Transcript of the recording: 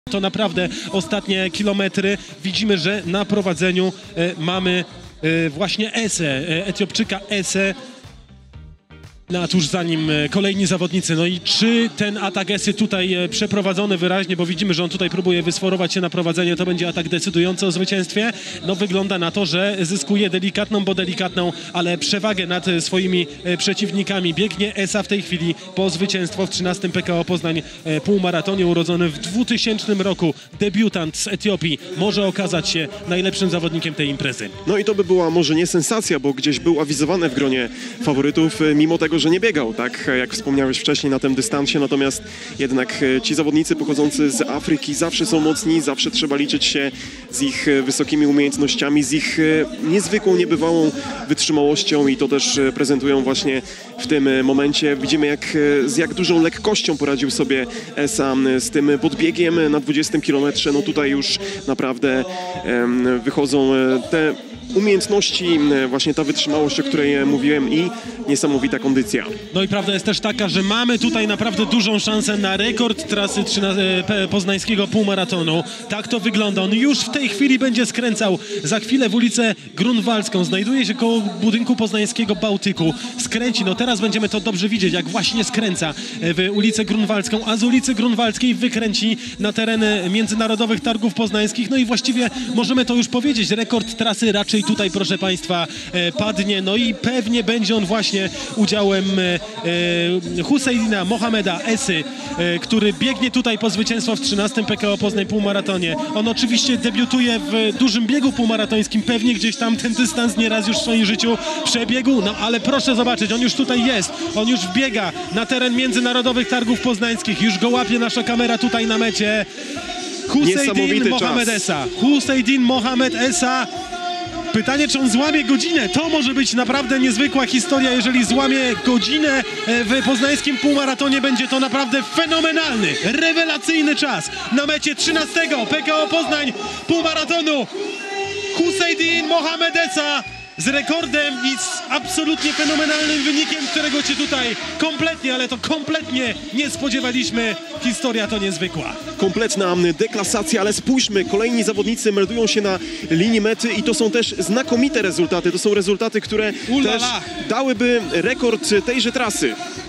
To naprawdę ostatnie kilometry. Widzimy, że na prowadzeniu mamy właśnie Esę, Etiopczyka Esę. No a tuż za nim kolejni zawodnicy. No i czy ten atak Esy tutaj przeprowadzony wyraźnie, bo widzimy, że on tutaj próbuje wysforować się na prowadzenie, to będzie atak decydujący o zwycięstwie? No wygląda na to, że zyskuje delikatną, ale przewagę nad swoimi przeciwnikami. Biegnie Esa w tej chwili po zwycięstwo w 13. PKO Poznań półmaratonie. Urodzony w 2000 roku debiutant z Etiopii może okazać się najlepszym zawodnikiem tej imprezy. No i to by była może nie sensacja, bo gdzieś był awizowany w gronie faworytów, mimo tego, że nie biegał, tak jak wspomniałeś wcześniej na tym dystansie, natomiast jednak ci zawodnicy pochodzący z Afryki zawsze są mocni, zawsze trzeba liczyć się z ich wysokimi umiejętnościami, z ich niezwykłą, niebywałą wytrzymałością i to też prezentują właśnie w tym momencie. Widzimy z jak dużą lekkością poradził sobie Esa z tym podbiegiem na 20 kilometrze. No tutaj już naprawdę wychodzą te umiejętności, właśnie ta wytrzymałość, o której mówiłem i niesamowita kondycja. No i prawda jest też taka, że mamy tutaj naprawdę dużą szansę na rekord trasy poznańskiego półmaratonu. Tak to wygląda. On już w tej chwili będzie skręcał za chwilę w ulicę Grunwaldzką. Znajduje się koło budynku poznańskiego Bałtyku. Skręci, no teraz będziemy to dobrze widzieć, jak właśnie skręca w ulicę Grunwaldzką, a z ulicy Grunwaldzkiej wykręci na tereny Międzynarodowych Targów Poznańskich. No i właściwie możemy to już powiedzieć. Rekord trasy raczej tutaj, proszę Państwa, padnie. No i pewnie będzie on właśnie udziałem Husseina Mohameda Esy, który biegnie tutaj po zwycięstwo w 13. PKO Poznań półmaratonie. On oczywiście debiutuje w dużym biegu półmaratońskim, pewnie gdzieś tam ten dystans nieraz już w swoim życiu przebiegł, no ale proszę zobaczyć, on już tutaj jest, on już wbiega na teren Międzynarodowych Targów Poznańskich, już go łapie nasza kamera tutaj na mecie. Hussein Mohamed Esa. Hussein Mohamed Esa. Pytanie, czy on złamie godzinę? To może być naprawdę niezwykła historia. Jeżeli złamie godzinę w poznańskim półmaratonie, będzie to naprawdę fenomenalny, rewelacyjny czas. Na mecie 13. PKO Poznań półmaratonu Hussein Mohamed Esa z rekordem i z absolutnie fenomenalnym wynikiem, którego się tutaj kompletnie, ale to kompletnie nie spodziewaliśmy. Historia to niezwykła. Kompletna deklasacja, ale spójrzmy, kolejni zawodnicy meldują się na linii mety i to są też znakomite rezultaty. To są rezultaty, które też dałyby rekord tejże trasy.